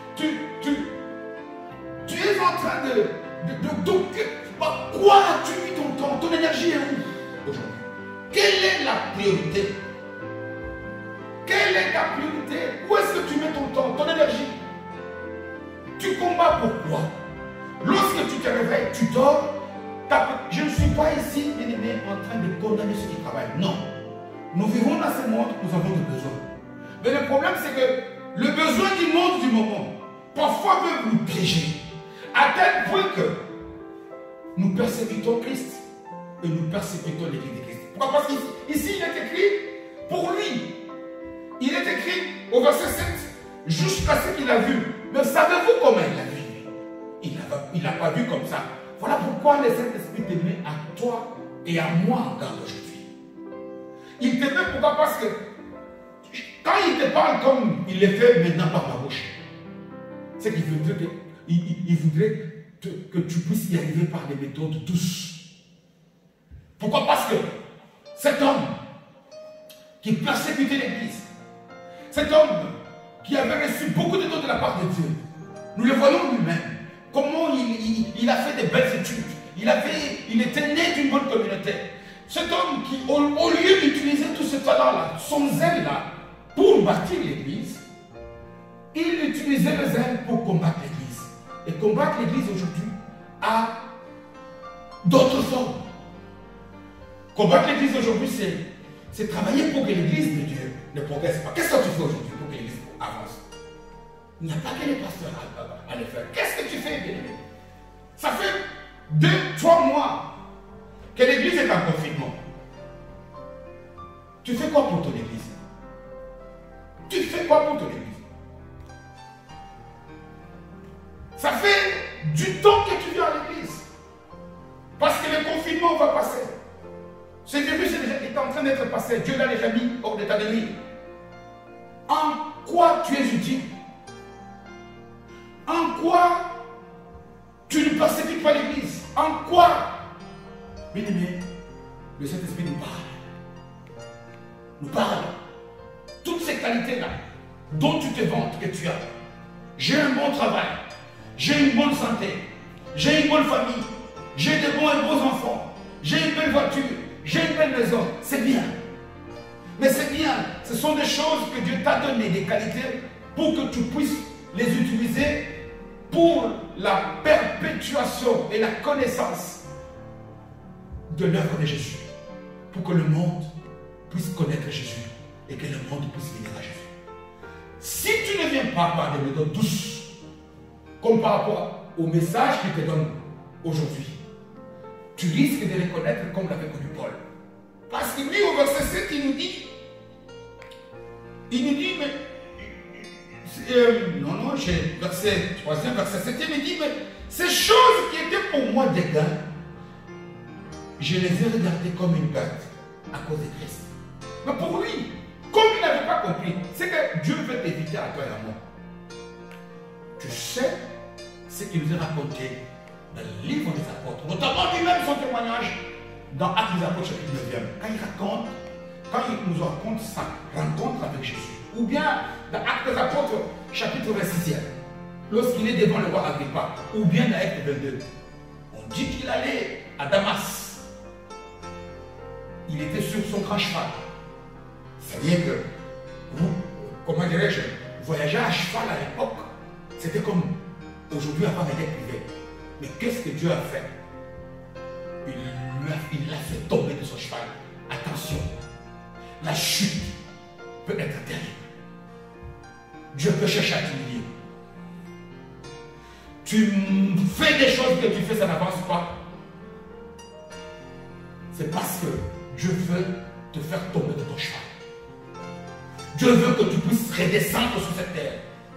Speaker 1: tu es en train de quoi as-tu mis ton temps? Ton énergie est où aujourd'hui? Quelle est la priorité? Quelle est ta priorité? Où est-ce que tu mets ton temps, ton énergie? Tu combats pourquoi? Lorsque tu te réveilles, tu dors. Je ne suis pas ici, bien-aimé, en train de condamner ceux qui travaillent. Non. Nous vivons dans ce monde, nous avons des besoins. Mais le problème, c'est que le besoin du monde du moment, parfois veut nous piéger. À tel point que nous persécutons Christ et nous persécutons l'église de Christ. Pourquoi? Parce qu'ici, il est écrit pour lui. Il est écrit au verset 7, jusqu'à ce qu'il a vu. Mais savez-vous comment il a vu? Il n'a pas vu comme ça. Voilà pourquoi le Saint-Esprit te met à toi et à moi en garde aujourd'hui. Il te met pourquoi? Parce que quand il te parle comme il le fait maintenant par ma bouche, c'est qu'il voudrait que tu puisses y arriver par des méthodes douces. Pourquoi? Parce que cet homme qui persécutait l'Église, cet homme qui avait reçu beaucoup de dons de la part de Dieu, nous le voyons lui-même, comment il a fait des belles études, il était né d'une bonne communauté. Cet homme qui, au lieu d'utiliser tout ce talent-là, son zèle-là, pour bâtir l'Église, il utilisait le zèle pour combattre l'Église. Et combattre l'Église aujourd'hui a d'autres formes. Combattre l'église aujourd'hui, c'est travailler pour que l'église de Dieu ne progresse pas. Qu'est-ce que tu fais aujourd'hui pour que l'église avance? Il n'y a pas que les pasteurs à le faire. Qu'est-ce que tu fais, bien-aimé? Ça fait 2-3 mois que l'église est en confinement. Tu fais quoi pour ton église? Tu fais quoi pour ton église? Ça fait du temps que tu viens à l'église. Parce que le confinement va passer. Ce virus est en train d'être passé. Dieu l'a déjà mis hors d'état de nuire. En quoi tu es utile? En quoi tu ne persécutes pas l'église? En quoi? Bien aimé, le Saint-Esprit nous parle. Nous parle. Toutes ces qualités-là dont tu te vantes que tu as. J'ai un bon travail. J'ai une bonne santé. J'ai une bonne famille. J'ai de bons et beaux enfants. J'ai une belle voiture. J'ai une belle maison. C'est bien. Mais c'est bien. Ce sont des choses que Dieu t'a donné, des qualités, pour que tu puisses les utiliser pour la perpétuation et la connaissance de l'œuvre de Jésus. Pour que le monde puisse connaître Jésus et que le monde puisse venir à Jésus. Si tu ne viens pas par des méthodes douces, comme par rapport au message qu'il te donne aujourd'hui, tu risques de les connaître comme l'avait connu Paul. Parce que lui, au verset 7, il nous dit, mais, verset 3e, verset 7e, il dit, mais ces choses qui étaient pour moi des gains, je les ai regardées comme une perte à cause de Christ. Mais pour lui, comme il n'avait pas compris, c'est que Dieu veut t'éviter à toi et à moi. Tu sais ce qu'il nous a raconté dans le livre des apôtres, notamment lui-même son témoignage dans Actes des apôtres chapitre 9, quand il nous raconte sa rencontre avec Jésus, ou bien dans Actes des apôtres chapitre 26, lorsqu'il est devant le roi Agrippa, ou bien dans Actes 22, on dit qu'il allait à Damas, il était sur son grand cheval. C'est-à-dire que vous, comment dirais-je, voyager à cheval à l'époque, c'était comme aujourd'hui avoir été privé. Mais qu'est-ce que Dieu a fait? Il l'a fait tomber de son cheval. Attention, la chute peut être terrible. Dieu peut chercher à t'humilier. Tu fais des choses que tu fais, ça n'avance pas. C'est parce que Dieu veut te faire tomber de ton cheval. Dieu veut que tu puisses redescendre sur cette terre.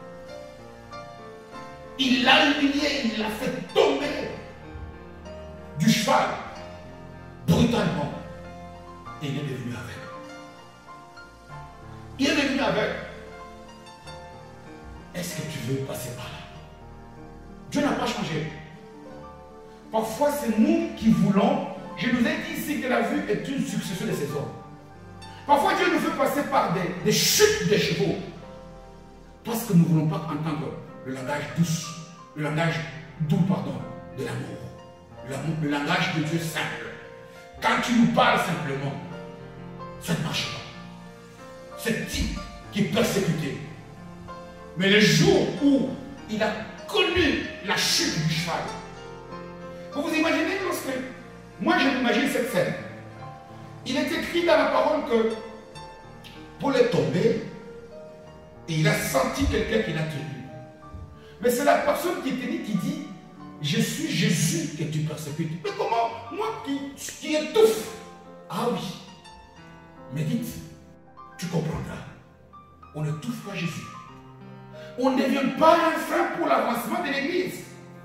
Speaker 1: Il l'a humilié, il l'a fait tomber du cheval brutalement. Et il est devenu aveugle. Il est devenu aveugle. Est-ce que tu veux passer par là? Dieu n'a pas changé. Parfois, c'est nous qui voulons. Je nous ai dit ici que la vue est une succession de ces hommes. Parfois, Dieu nous fait passer par des chutes de chevaux. Parce que nous ne voulons pas entendre le langage douce, le langage doux, de l'amour. Le langage de Dieu simple. Quand tu nous parles simplement, ça ne marche pas. C'est type qui est persécuté. Mais le jour où il a connu la chute du cheval, vous vous imaginez lorsque, moi je m'imagine cette scène. Il est écrit dans la parole que Paul est tombé et il a senti quelqu'un qui l'a tenu. Mais c'est la personne qui est tenue qui dit, je suis Jésus que tu persécutes. Mais comment? Moi qui étouffe. Ah oui. Médite. Tu comprendras. On n'étouffe pas Jésus. On ne devient pas un frein pour l'avancement de l'Église.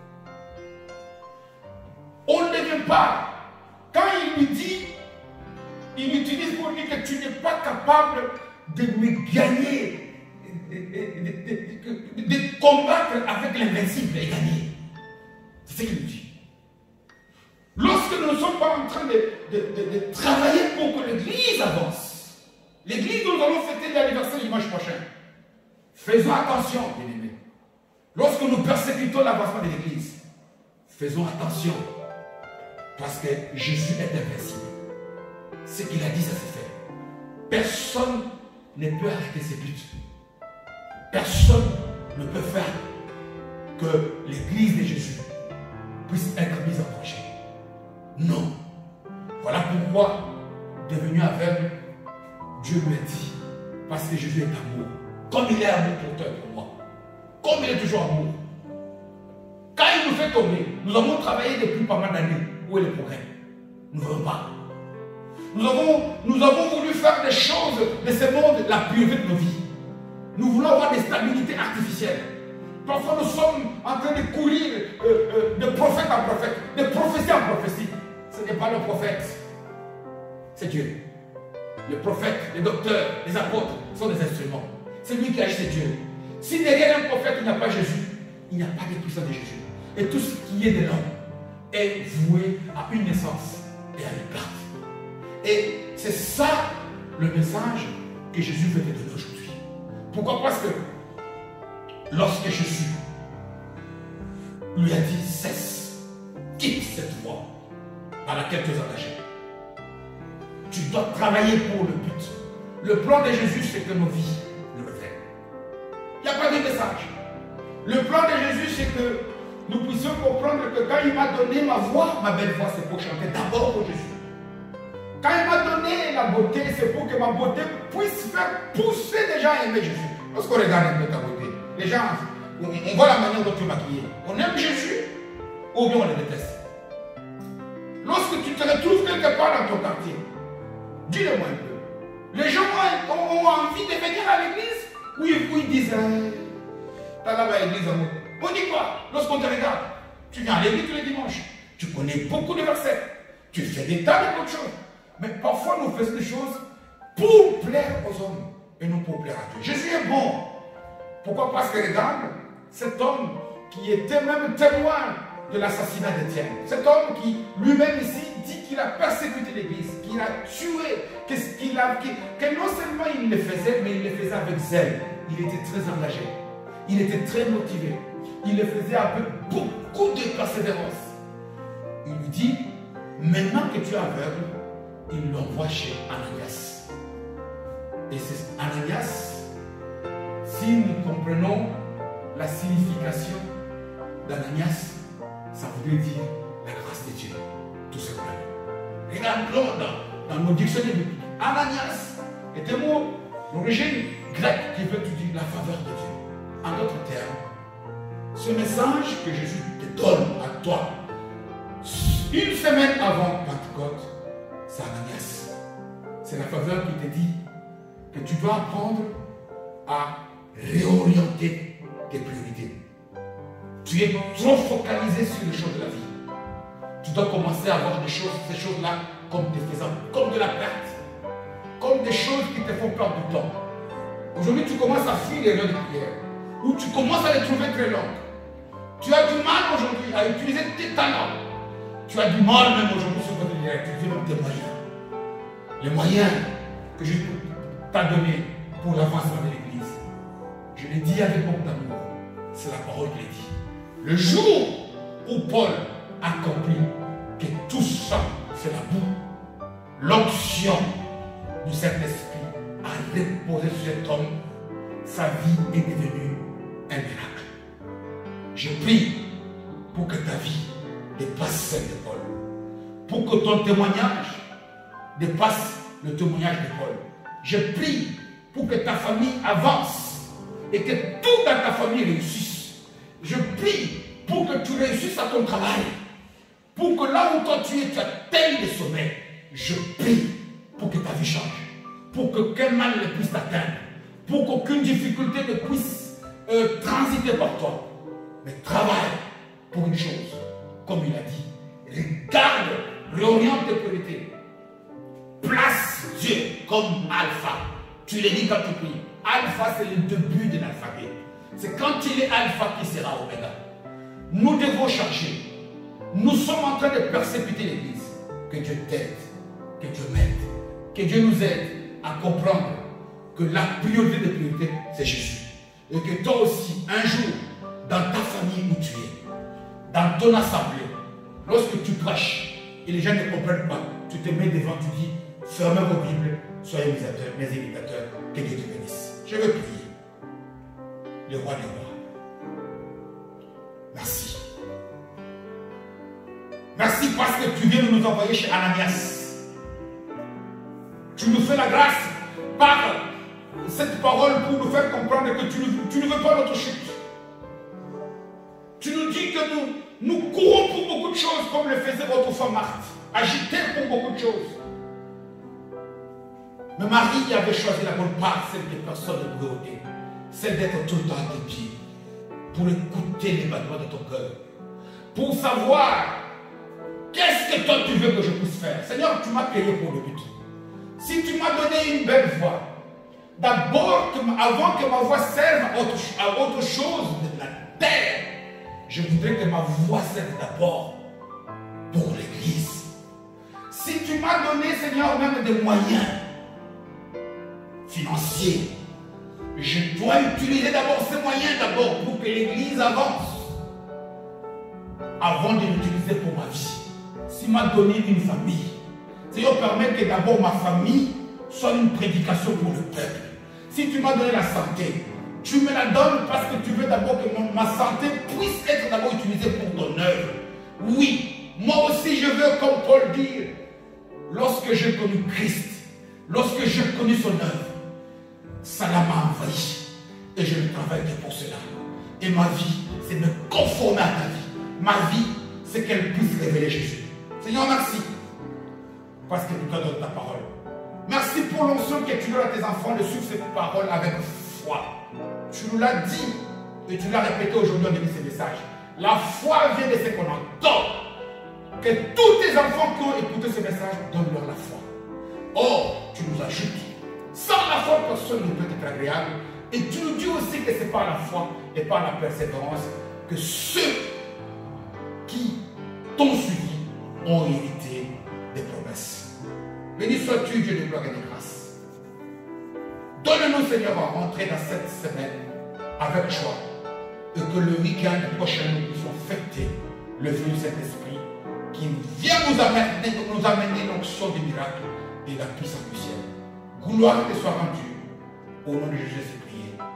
Speaker 1: On ne devient pas. Quand il lui dit, il utilise pour dire que tu n'es pas capable de me gagner, de combattre avec l'invincible et gagner. C'est ce qu'il nous dit. Lorsque nous ne sommes pas en train de travailler pour que l'Église avance, l'Église dont nous allons fêter l'anniversaire dimanche prochain, faisons attention, bien-aimés. Lorsque nous persécutons l'avancement de l'Église, faisons attention, parce que Jésus est invincible. Ce qu'il a dit, ça s'est fait. Personne ne peut arrêter ses buts. Personne ne peut faire que l'Église de Jésus puisse être mise en danger. Non. Voilà pourquoi devenu aveugle, Dieu lui a dit, parce que Jésus est amour, comme il est amour porteur pour moi, comme il est toujours amour. Quand il nous fait tomber, nous avons travaillé depuis pas mal d'années. Où est le progrès? Nous ne voulons pas. Nous avons voulu faire des choses de ce monde la priorité de nos vies. Nous voulons avoir des stabilités artificielles. Parfois nous sommes en train de courir de prophète en prophète, de prophétie en prophétie. Ce n'est pas le prophète, c'est Dieu. Les prophètes, les docteurs, les apôtres sont des instruments. C'est lui qui agit, c'est Dieu. Si derrière un prophète il n'y a pas Jésus, il n'y a pas de puissance de Jésus. Et tout ce qui est de l'homme est voué à une naissance et à une perte. Et c'est ça le message que Jésus veut te donner aujourd'hui. Pourquoi? Parce que lorsque Jésus lui a dit cesse, quitte cette voie dans laquelle tu es engagé, tu dois travailler pour le but. Le plan de Jésus, c'est que nos vies le reflètent. Il n'y a pas de message. Le plan de Jésus, c'est que nous puissions comprendre que quand il m'a donné ma voix, ma belle voix, c'est pour chanter d'abord pour Jésus. Quand il m'a donné la beauté, c'est pour que ma beauté puisse faire pousser des gens à aimer Jésus. Lorsqu'on regarde un peu ta beauté, les gens, on voit la manière dont tu es maquillé. On aime Jésus ou bien on le déteste. Lorsque tu te retrouves quelque part dans ton quartier, dis-le-moi un peu. Les gens ont envie de venir à l'église ou ils disent t'as là-bas à l'église, amour. On dit quoi? Lorsqu'on te regarde, tu viens à l'église tous les dimanches, tu connais beaucoup de versets, tu fais des tas de bonnes choses. Mais parfois nous faisons des choses pour plaire aux hommes et non pour plaire à Dieu. Jésus est bon. Pourquoi? Parce que regarde, cet homme qui était même témoin de l'assassinat d'Étienne, cet homme qui lui-même ici dit qu'il a persécuté l'église, qu'il a tué, que non seulement il le faisait, mais il le faisait avec zèle. Il était très engagé, il était très motivé, il le faisait avec beaucoup de persévérance. Il lui dit, maintenant que tu es aveugle, il l'envoie chez Ananias. Et c'est Ananias, si nous comprenons la signification d'Ananias, ça voudrait dire la grâce de Dieu, tout simplement. Regardons dans nos dictionnaires bibliques. Ananias est un mot d'origine grecque qui veut dire la faveur de Dieu. En d'autres termes, ce message que Jésus te donne à toi, une semaine avant Pentecôte, c'est Ananias. C'est la faveur qui te dit que tu dois apprendre à réorienter tes priorités. Tu es trop focalisé sur les choses de la vie. Tu dois commencer à voir ces choses-là comme te faisant, comme de la perte, comme des choses qui te font perdre du temps. Aujourd'hui, tu commences à fuir les heures de prière, ou tu commences à les trouver très longues. Tu as du mal aujourd'hui à utiliser tes talents. Tu as du mal même aujourd'hui sur votre à utiliser même tes moyens. Les moyens que je t'ai donnés pour l'avancement de l'Église. Je l'ai dit avec beaucoup d'amour. C'est la parole qui est dit. Le jour où Paul a compris que tout ça, c'est la boue, l'onction du Saint-Esprit a reposé sur cet homme, sa vie est devenue un miracle. Je prie pour que ta vie dépasse celle de Paul, pour que ton témoignage dépasse le témoignage de Paul. Je prie pour que ta famille avance et que tout dans ta famille réussisse. Je prie pour que tu réussisses à ton travail, pour que là où toi tu es, tu atteignes les sommets. Je prie pour que ta vie change, pour qu'aucun mal ne puisse t'atteindre, pour qu'aucune difficulté ne puisse transiter par toi. Mais travaille pour une chose, comme il a dit, regarde, réoriente tes priorités. Place Dieu comme alpha. Tu le dis quand tu pries. Alpha, c'est le début de l'alphabet. C'est quand il est alpha qui sera oméga. Nous devons changer. Nous sommes en train de persécuter l'Église. Que Dieu t'aide, que Dieu m'aide, que Dieu nous aide à comprendre que la priorité des priorités, c'est Jésus. Et que toi aussi, un jour, dans ta famille où tu es, dans ton assemblée, lorsque tu prêches et les gens ne comprennent pas, tu te mets devant, tu dis, fermez vos Bibles, soyez mes imitateurs, que Dieu te bénisse. Je veux prier. Le roi des rois. Merci. Merci parce que tu viens de nous envoyer chez Ananias. Tu nous fais la grâce par cette parole pour nous faire comprendre que tu ne veux pas notre chute. Tu nous dis que nous courons pour beaucoup de choses comme le faisait votre femme Marthe, agitée pour beaucoup de choses. Mais Marie avait choisi la bonne part, celle des personnes de beauté, celle d'être tout le temps à tes pieds, pour écouter les battements de ton cœur, pour savoir qu'est-ce que toi tu veux que je puisse faire. Seigneur, tu m'as payé pour le but. Si tu m'as donné une belle voix, d'abord, avant que ma voix serve à autre chose de la terre, je voudrais que ma voix serve d'abord pour l'Église. Si tu m'as donné, Seigneur, même des moyens financiers, je dois utiliser d'abord ces moyens pour que l'Église avance, avant de l'utiliser pour ma vie. Si tu m'as donné une famille, Seigneur, permet que d'abord ma famille soit une prédication pour le peuple. Si tu m'as donné la santé, tu me la donnes parce que tu veux d'abord que ma santé puisse être d'abord utilisée pour ton œuvre. Oui, moi aussi je veux, comme Paul dit, lorsque j'ai connu Christ, lorsque j'ai connu son œuvre, cela m'a envahi et je ne travaille que pour cela. Et ma vie, c'est me conformer à ta vie. Ma vie, c'est qu'elle puisse révéler Jésus. Seigneur, merci parce que tu te donnes ta parole. Merci pour l'onction que tu donnes à tes enfants de suivre cette parole avec foi. Tu nous l'as dit et tu l'as répété aujourd'hui en début de ce message. La foi vient de ce qu'on entend. Que tous tes enfants qui ont écouté ce message donnent-leur la foi. Or, tu nous ajoutes. Sans la foi, personne ne peut être agréable. Et tu nous dis aussi que c'est par la foi et par la persévérance que ceux qui t'ont suivi ont hérité des promesses. Béni sois-tu, Dieu de gloire et de grâce. Donne-nous, Seigneur, à rentrer dans cette semaine avec joie et que le week-end prochain, nous puissions fêter le venu du Saint-Esprit qui vient nous amener l'onction du miracle et la puissance du ciel. Gloire te soit rendue. Au nom de Jésus, prié.